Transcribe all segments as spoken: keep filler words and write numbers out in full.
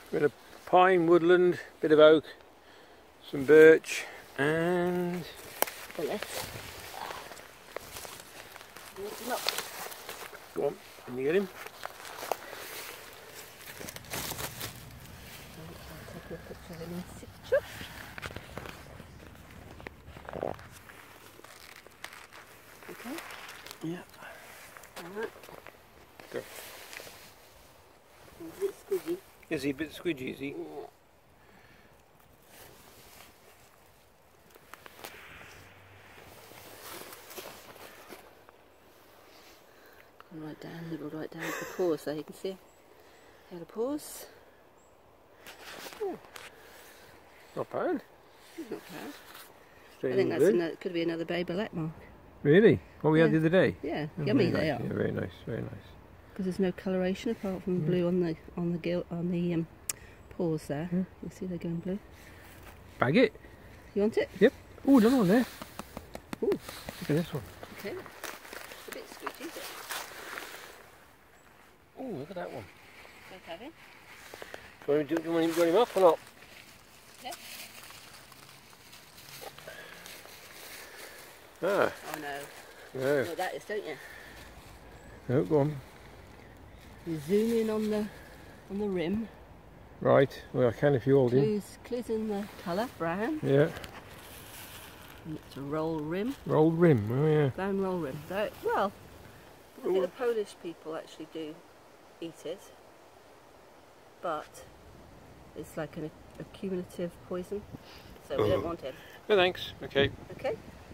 Bit of pine, woodland, bit of oak, some birch, and bullet. Go on, can you get him? I'll take a picture of him in situ. Okay. Yeah. Alright. Go. He's a bit squidgy. Is he a bit squidgy, is he? Yeah. Right down, nibbled right down to the paws so you can see how the paws. Oh, Not bad. not bad. Straight I think in that's good. another, could be another Bay Black mark. Really? What we Yeah. had the other day? Yeah, Oh, yummy very they nice. are. Yeah, very nice, very nice. Because there's no coloration apart from Mm. blue on the on the gill on the um, paws there. Mm. You see they're going blue. Bag it. You want it? Yep. Oh, another one there. Ooh. Look at this one. Okay. It's a bit squidgy, is it? Oh, look at that one. Worth having. Do you want him, do you want him, do you want him up or not? Yeah. Ah, Oh no. no. You know what that is, don't you? No, go on. You zoom in on the on the rim. Right, well I can if you hold him. Clues, clues in the colour, brown. Yeah. And it's a roll rim, Rolled rim, oh yeah. brown roll rim. So, well, I think Ooh. the Polish people actually do eat it, but it's like an accumulative poison, so we don't Oh. want it. No thanks, okay. Okay.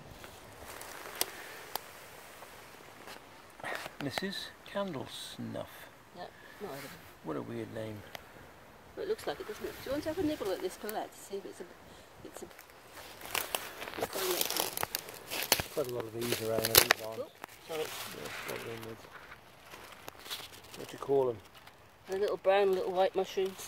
Missus Candle Snuff. Yeah, not either. What a weird name. Well, it looks like it, doesn't it? Do you want to have a nibble at this palette to see if it's a... It's a... It's got a little- Quite a lot of these around, these aren't. Oh, sorry. Yeah, what are they with? What do you call them? The little brown, little white mushrooms.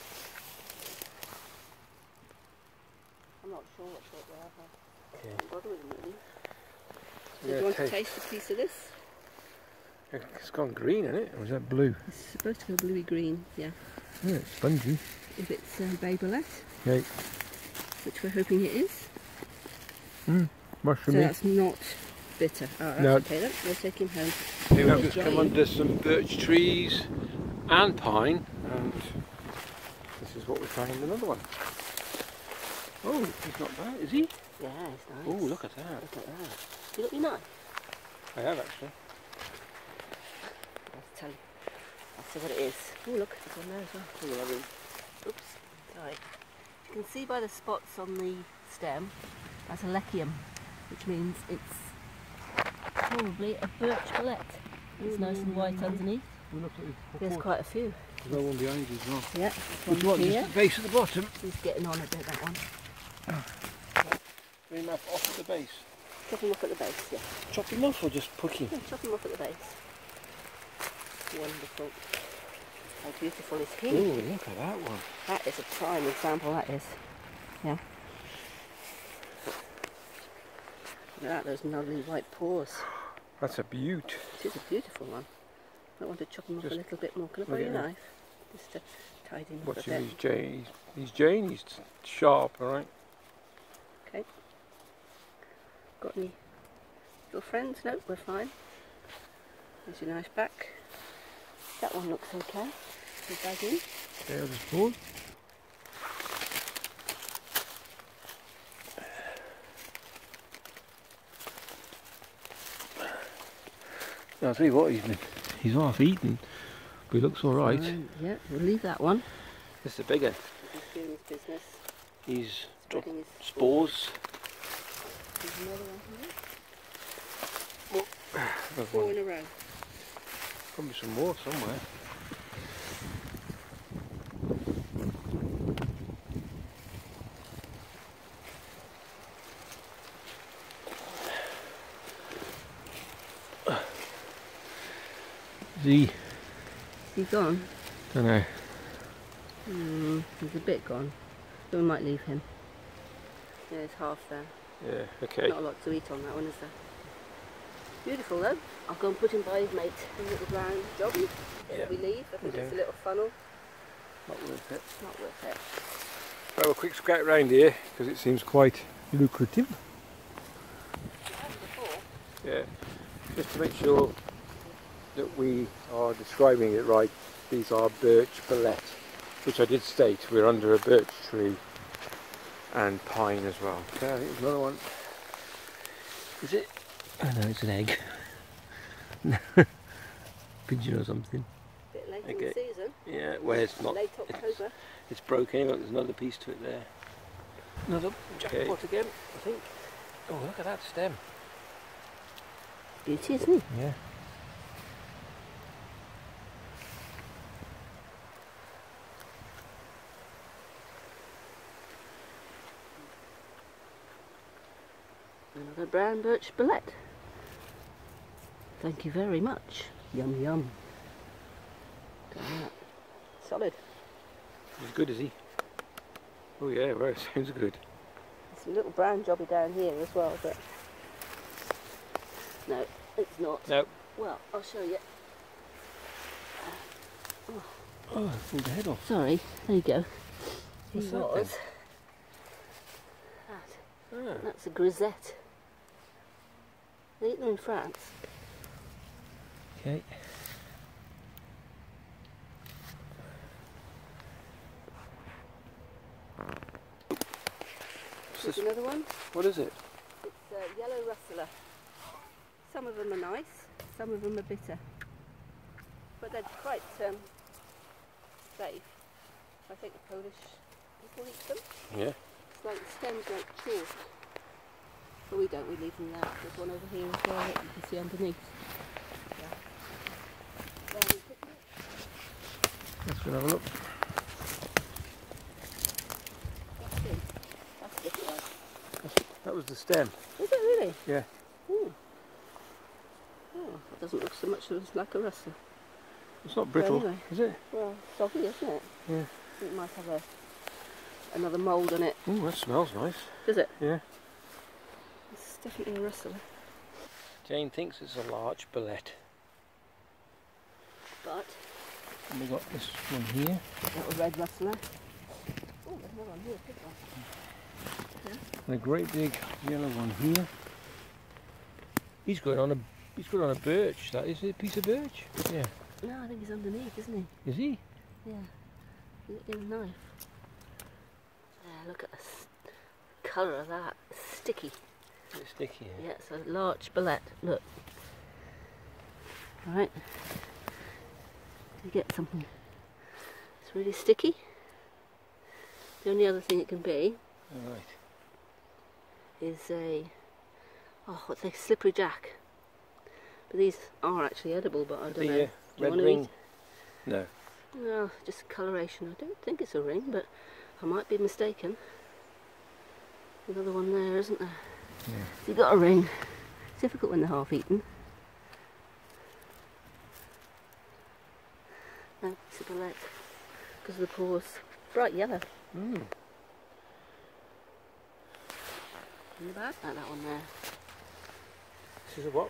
I'm not sure what sort they are. Okay. I don't bother with them really. So Yeah, do you want taste. to taste a piece of this? It's gone green, isn't it? Or is that blue? It's supposed to go bluey green, yeah. Yeah, it's spongy. If it's um, Babelet, Okay. which we're hoping it is. Mm, So mushroomy. that's not bitter. Oh, that's No. okay then. We'll take him home. Here Oh, we've it's just come drying. under some birch trees and pine, and this is what we found, another one. Oh, he's not bad, is he? Yeah, it's nice. Oh, look at that. Look at that. You got your knife? I have actually. I'll tell you. I'll see what it is. Oh, look, there's one there as well. Oh, lovely. Oops, sorry. You can see by the spots on the stem, that's a lechium, which means it's probably a birch billet. It's nice and white underneath. We looked at There's it. quite a few. There's no one behind you as well. Yeah, Which one one? here. Just the base at the bottom. He's getting on a bit, that one. Bring him off, off at the base. Chop him off at the base, yeah. Chop him off or just put him? Yeah, chop him off at the base. Wonderful. How beautiful is he? Oh, look at that one. That is a prime example, that is. Yeah. Look at that, those lovely white paws. That's a beaut. It is a beautiful one. I want to chop him off Just a little bit more. Can I look borrow at your that. knife? Just to tidy him up What's a bit. his Jane? He's, he's Jane, he's sharp, alright? Okay. Got any little friends? No, we're fine. There's your knife back. That one looks okay. Put that in. Okay, I'll just pull. I'll tell you what, he's been, he's half eaten, but he looks alright. Um, yeah, we'll leave that one. This is the bigger. He's doing his business. He's dropped Spreading his spores. There's another one here. There's Four one. in a row. Probably some more somewhere. Is he? Is he gone? Don't know. Hmm, he's a bit gone. So we might leave him. Yeah, there's half there. Yeah, okay. Not a lot to eat on that one, is there? Beautiful though. I'll go and put him by his mate in a little brown jobby. Yeah. We leave. I think Okay. it's a little funnel. Not worth it. Not worth it. We'll have a quick scout around here because it seems quite lucrative. Before. Yeah, just to make sure that we are describing it right, these are birch bolete, which I did state we're under a birch tree and pine as well. Okay, I think there's another one. Is it? Oh no, it's an egg. Pigeon or something. Bit late Okay. in the season. Yeah, well it's not. Late October. It's, it's broken. Look, there's another piece to it there. Another jackpot okay. again, I think. Oh, look at that stem. Beauty, isn't it? Yeah. Another brown birch bolete. Thank you very much. Yum yum. Look at that. Solid. He's good, is he? Oh yeah, well, it sounds good. There's a little brown jobby down here as well, but no, it's not. No. Well, I'll show you. Oh, I pulled the head off. Sorry, there you go. He What's that was. then? That. Ah. That's a grisette. They eat them in France. Okay. Here's another one. What is it? It's a yellow rustler. Some of them are nice, some of them are bitter. But they're quite um, safe. I think the Polish people eat them. Yeah. It's like the stems like chalk. But we don't, we leave them there. There's one over here as well that you can see underneath. Yeah. There, we put it. Let's go and have a look. That's it. That's the one. That was the stem. Is it really? Yeah. Ooh. Oh, that doesn't look so much like a rustler. It's not brittle, anyway. is it? Well, soggy, isn't it? Yeah. I think it might have a, another mould on it. Oh, that smells nice. Does it? Yeah. It's definitely a rustler. Jane thinks it's a large bolete. But And we've got this one here. little red rustler. Oh, there's another one here, big one. Yeah. And a great big yellow one here. He's going on a he's going on a birch. That is it, a piece of birch? Yeah. No, I think he's underneath, isn't he? Is he? Yeah. Look at the knife. Yeah, look at the s colour of that. Sticky. It's sticky. Yeah, it's a larch bolete. Look. Right. You get something. It's really sticky. The only other thing it can be All right. is a oh, what's a slippery jack. But these are actually edible, but I don't The know. uh, Do you red want to ring. eat? No. No, just coloration. I don't think it's a ring, but I might be mistaken. Another one there, isn't there? Yeah. You've got a ring. It's difficult when they're half eaten. No, it's a bolete. Because of the pores. Bright yellow. Mm. In the back, like that one there. This is a what?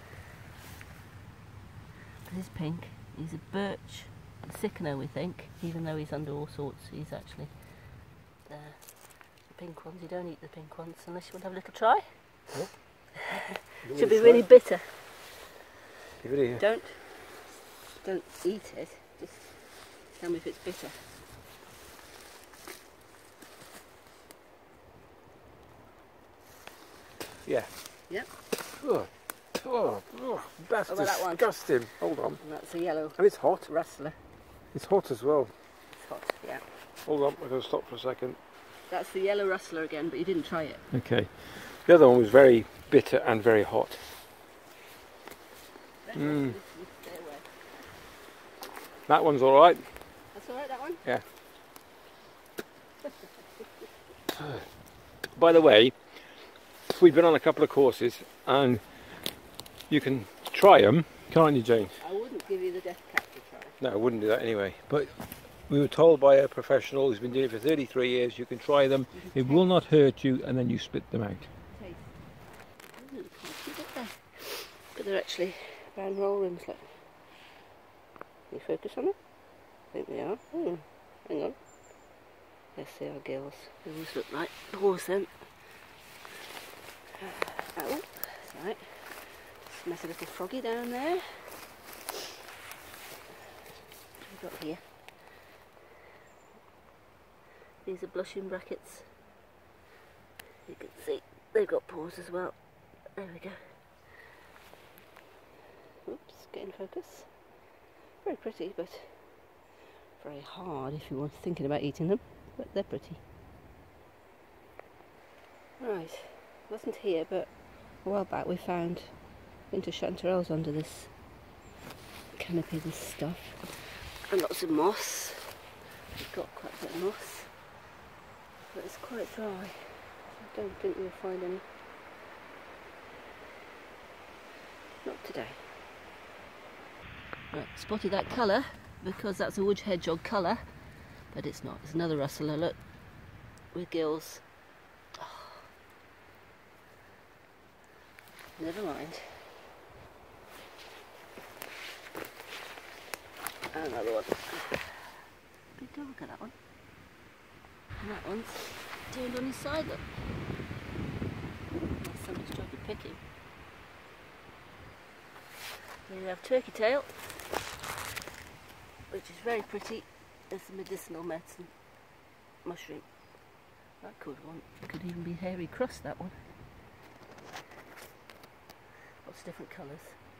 This is pink. He's a birch sycamore, we think, even though he's under all sorts. He's actually there. The pink ones, you don't eat the pink ones unless you want to have a little try. Nope. Should be really bitter. Give it here. Don't, don't eat it. Just tell me if it's bitter. Yeah. Yep. Oh, oh, oh that's What about that one? disgusting. Hold on. And that's a yellow And it's hot. rustler. It's hot as well. It's hot, yeah. Hold on, we're going to stop for a second. That's the yellow rustler again, but you didn't try it. Okay. The other one was very bitter and very hot. Mm. That one's all right. That's all right, that one? Yeah. By the way, we've been on a couple of courses and you can try them, can't you, Jane? I wouldn't give you the death cap to try. No, I wouldn't do that anyway. But we were told by a professional who's been doing it for thirty-three years, you can try them, it will not hurt you, and then you spit them out. Taste. Mm, there. But they're actually brown roll rims. Like. Can you focus on it? I think they are. Mm. Hang on. Let's see our gills. They always look like paws then. Oh, that's right. Just met a little froggy down there. What have we got here? These are blushing brackets. You can see they've got paws as well. There we go. Oops, getting focus. Very pretty, but very hard if you were thinking about eating them. But they're pretty. Right, wasn't here, but a while back we found winter chanterelles under this canopy, this stuff, and lots of moss. We've got quite a bit of moss, but it's quite dry. I don't think we'll find any. Not today. Right, spotted that colour because that's a wood hedgehog colour, but it's not. It's another rustler, look, with gills. Oh. Never mind. Another one. Big go, look at that one. And that one's turned on his side, look. Somebody's tried to pick him. Here we have turkey tail, which is very pretty. It's a medicinal medicine mushroom. That could one could even be hairy crust, that one. Lots of different colours.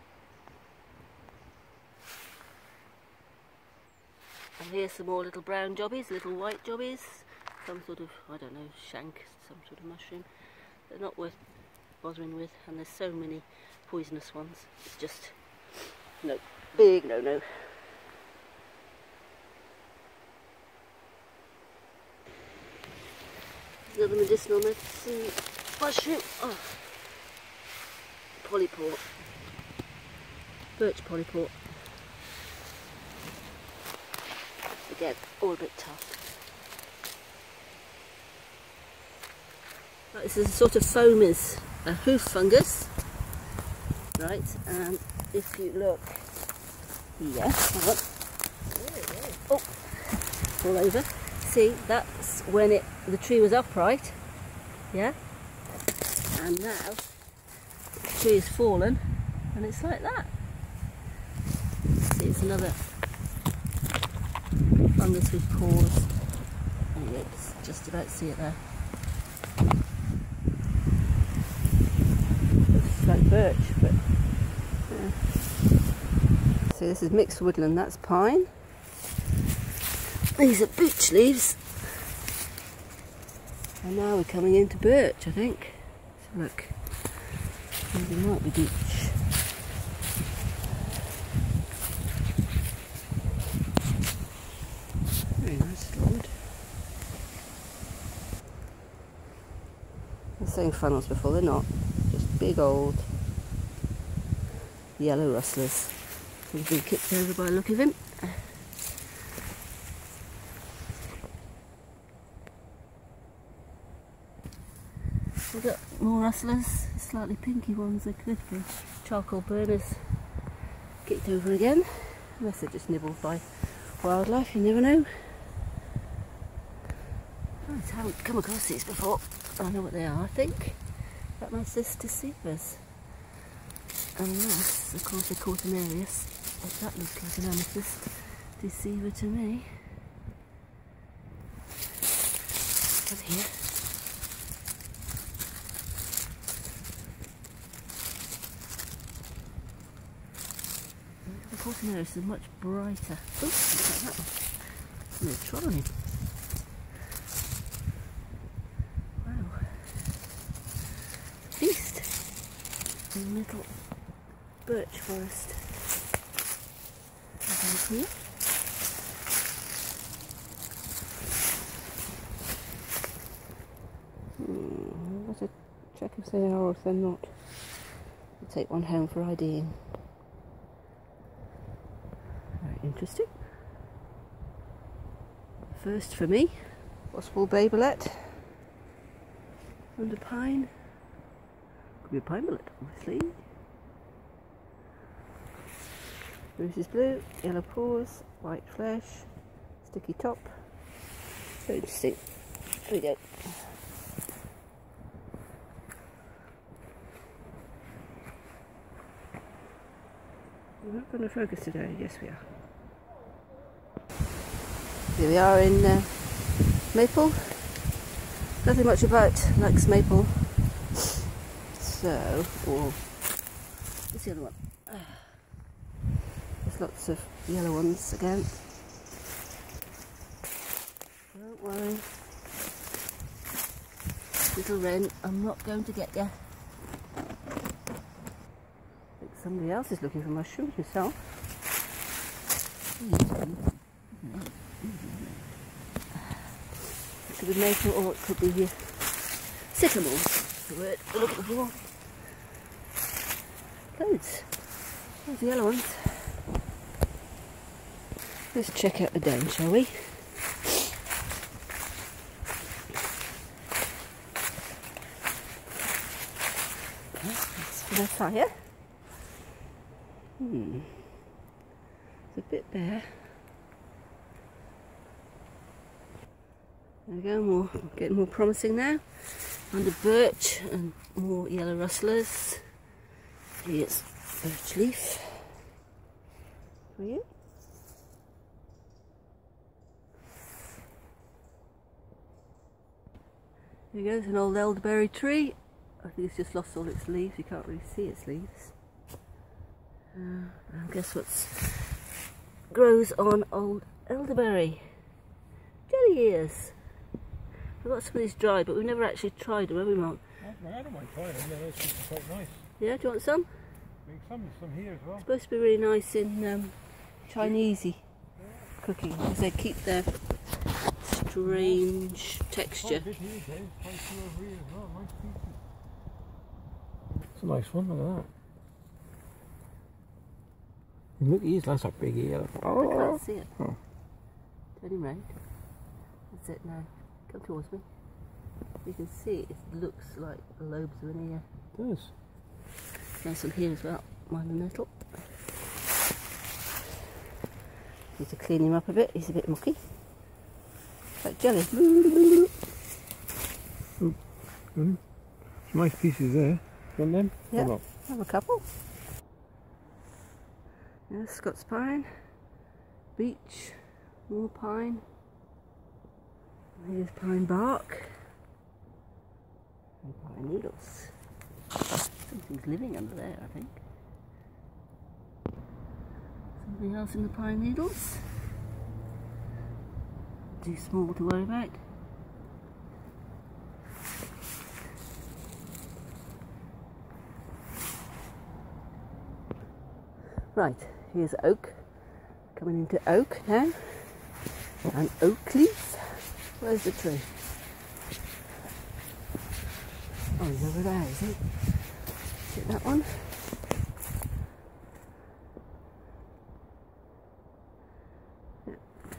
And here's some more little brown jobbies, little white jobbies. Some sort of, I don't know, shank, some sort of mushroom. They're not worth bothering with, and there's so many poisonous ones. It's just no, big no no. Another medicinal medicine mushroom. Oh. Polyport. Birch polyport. Again, all a bit tough. Right, this is a sort of foamers, a hoof fungus. Right, and if you look here, hang on. Oh, all over. See, that's when it the tree was upright, yeah. And now the tree has fallen, and it's like that. See, it's another fungus with paws. And you can just about see it there. Looks like birch, but yeah. So this is mixed woodland. That's pine. These are beech leaves, and now we're coming into birch, I think. So look, maybe it might be beech. Very nice wood. I was saying funnels before, they're not. Just big old yellow rustlers. He's been kicked over by the look of him. We've got more rustlers, slightly pinky ones. They could be charcoal burners kicked over again, unless they're just nibbled by wildlife, you never know. I haven't come across these before. I know what they are, I think. That makes this deceivers. Unless, of course, they're Cortinarius. But that looks like an amethyst deceiver to me. But here. The Cortinarius is much brighter. Oh, look at that one. No trying. Wow. Feast in little birch forest. And here. Hmm, I've got to check if they are or if they're not. I'll take one home for IDing. Very interesting. First for me, possible babelette under pine. Could be a pine bullet, obviously. Roses blue, yellow paws, white flesh, sticky top, Very interesting. There we go. We're not going to focus today. Yes, we are. Here we are in uh, Maple. Nothing much about Lax Maple. So, or what's the other one? There's lots of yellow ones again. Don't worry, little wren, I'm not going to get you. I think somebody else is looking for mushrooms yourself. It could be maple or it could be uh, sycamore. That's the word we're looking for. Loads. There's the yellow ones. Let's check out the den, shall we? That's for the fire. Hmm. It's a bit bare. There we go, more, getting more promising now. Under birch and more yellow rustlers. Here's birch leaf for you. There you go, there's an old elderberry tree. I think it's just lost all its leaves, you can't really see its leaves. Uh, and guess what grows on old elderberry? Jelly ears. I've got some of these dried, but we've never actually tried them, have we, Mark? I don't mind trying them, they're actually quite nice. Yeah, do you want some? Make some, some here as well. It's supposed to be really nice in um, Chinesey cooking, because they keep their strange texture. It's a nice one, look at that. Look, he's that's a big ear. Oh. I can't see it. Oh. Turn him round. That's it now. Come towards me. You can see it looks like the lobes of an ear. It does. Nice one here as well. Mind a little. Need to clean him up a bit. He's a bit mucky. Like jelly. Oh, mm. Some nice pieces there. You want them? Yeah. Have a couple. Yeah, Scots pine, beech, more pine. Here's pine bark and pine needles. Something's living under there, I think. Something else in the pine needles. Too small to worry about. Right, here's oak. Coming into oak now. And oak leaf. Where's the tree? Oh, he's over there, is he? Is it that one? Yeah.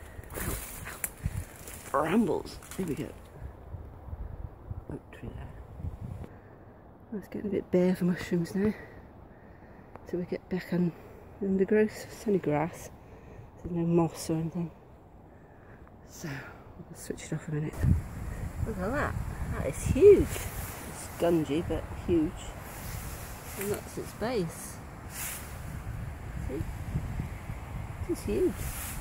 Brambles. Here we go. Oak tree there. Oh, it's getting a bit bare for mushrooms now. So we get back on undergrowth. It's only grass. There's no moss or anything. So I'll switch it off a minute. Look at that. That is huge. It's spongy but huge. And that's its base. See? This is huge.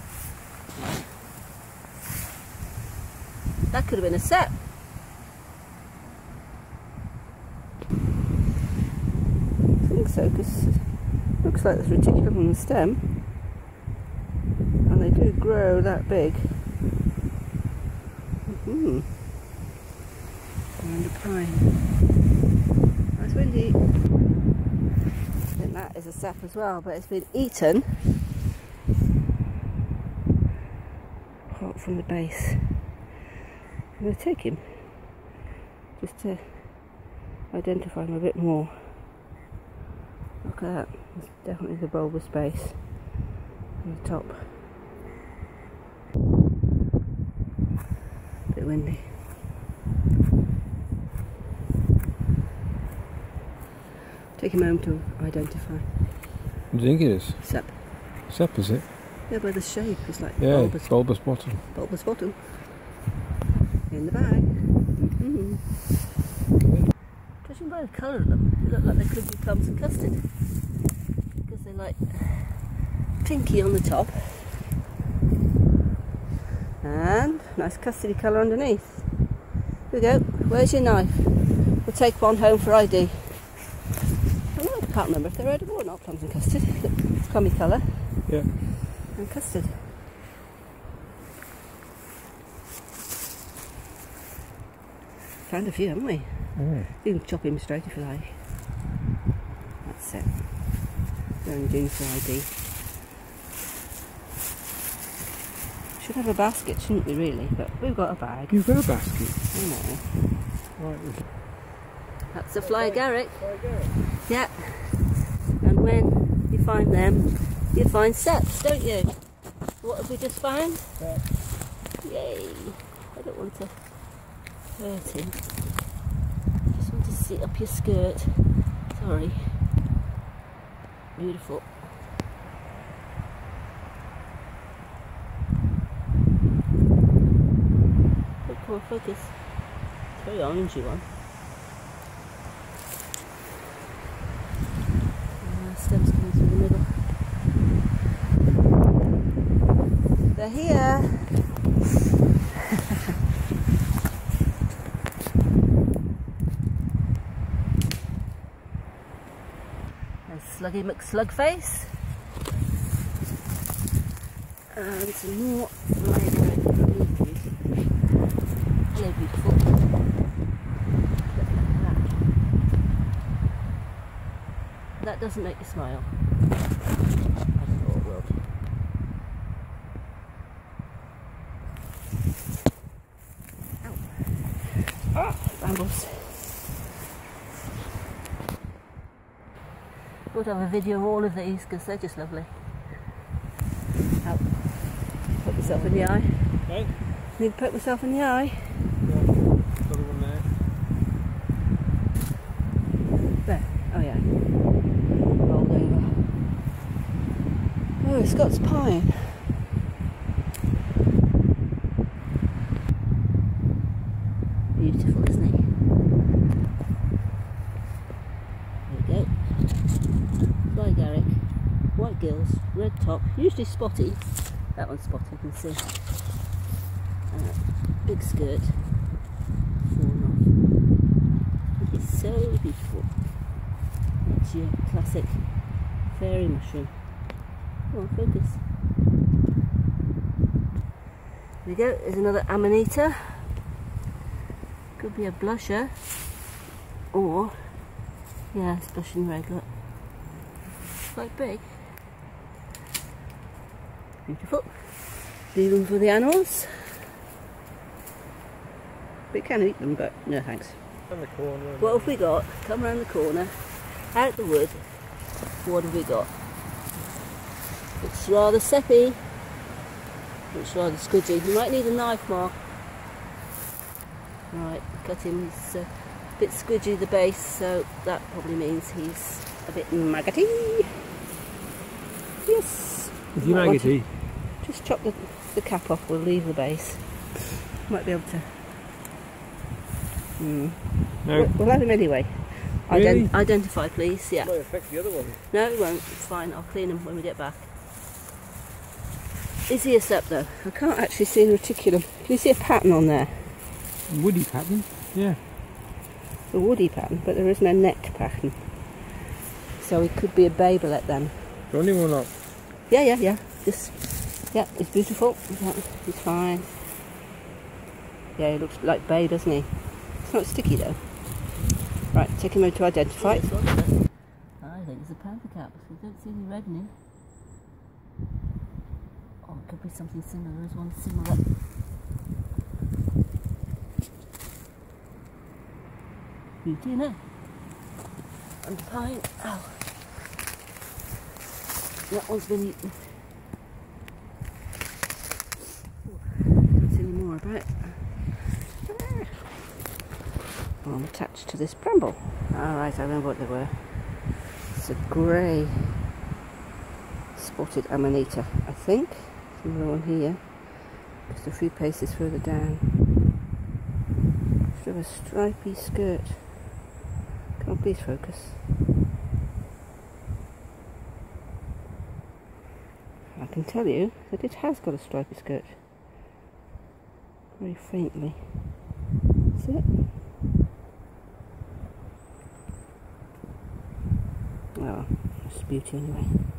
That could have been a set. I think so, because it looks like there's reticulum on the stem. And they do grow that big. Mm-hmm. And a pine. That's windy. I think that is a sap as well, but it's been eaten apart from the base. I'm going to take him just to identify him a bit more. Look at that. It's definitely the bulbous base on the top. Bit windy. Take him home to identify. What do you think it is? Sap. Sap, is it? Yeah, by the shape, it's like yeah, bulbous, bulbous bottom. bulbous bottom. In the bag. Mm-hmm. Judging by the colour of them, they look like they could be plums and custard. Because they're like pinky on the top. And nice custardy colour underneath. Here we go. Where's your knife? We'll take one home for I D. I can't remember if they're edible or not, plums and custard. It's crummy colour. Yeah. And custard. Found a few, haven't we? Mm. You can chop him straight if you like. That's it. Go and do for I D. Should have a basket, shouldn't we really? But we've got a bag. You've got a basket? I know. Right. That's a fly agaric. Yeah. And when you find them, you find seps, don't you? What have we just found? Yeah. Yay. I don't want to hurt him. Just want to sit up your skirt. Sorry. Beautiful. Oh, come on, focus. It's a very orangey one. Uh, stems coming through the middle. They're here. Sluggy McSlugface. And some more lilac. Hello, beautiful. Look at that. That doesn't make you smile. I thought it would. Ow. Ah, brambles. We'll have a video of all of these because they're just lovely. Ow. Poke yourself in the eye. Hey? Need to poke myself in the eye. Yeah, got one there. There. Oh yeah. Rolled over. Oh, Scots pine. Beautiful, isn't he? There we go. Fly agaric, white gills, red top, usually spotty. That one's spotty, you can see. Uh, big skirt, fallen off. It's so beautiful. That's your classic fairy mushroom. Come on, focus. There we go, there's another Amanita. Could be a blusher, or, yeah, it's blushing red, look. Quite big. Beautiful. Leave them for the animals. We can eat them, but no thanks. On the corner. What have we got? Come round the corner, out the wood. What have we got? Looks rather seppy. Looks rather squidgy. You might need a knife, Mark. Right, cut him. He's a bit squidgy the base, so that probably means he's a bit maggoty. Yes. Is he maggoty? Just chop the, the cap off, we'll leave the base. Might be able to. Hmm. No. We'll, we'll have him anyway. Really? Ident identify, please. Yeah. Might affect the other one. No, it won't. It's fine. I'll clean him when we get back. Is he a sep though? I can't actually see the reticulum. Can you see a pattern on there? Woody pattern? Yeah. A woody pattern, but there isn't a neck pattern. So it could be a babelet then. Do you want him or not? Yeah, yeah, yeah. Just, yeah, he's beautiful. He's fine. Yeah, he looks like bay, doesn't he? It's not sticky though. Right, take him over to identify. Yeah, I think it's a panther cap. I don't see any red in him. Oh, it could be something similar. There's one similar. Beauty, innit? And pine. Ow. That one's been eaten. Can't see any more about it. Well, I'm attached to this bramble. Alright, I remember what they were. It's a grey spotted Amanita, I think. Another one here. Just a few paces further down. to have a stripy skirt. Come on, please focus. I can tell you that it has got a stripy skirt. Very faintly. See it? Oh, it's a beauty anyway.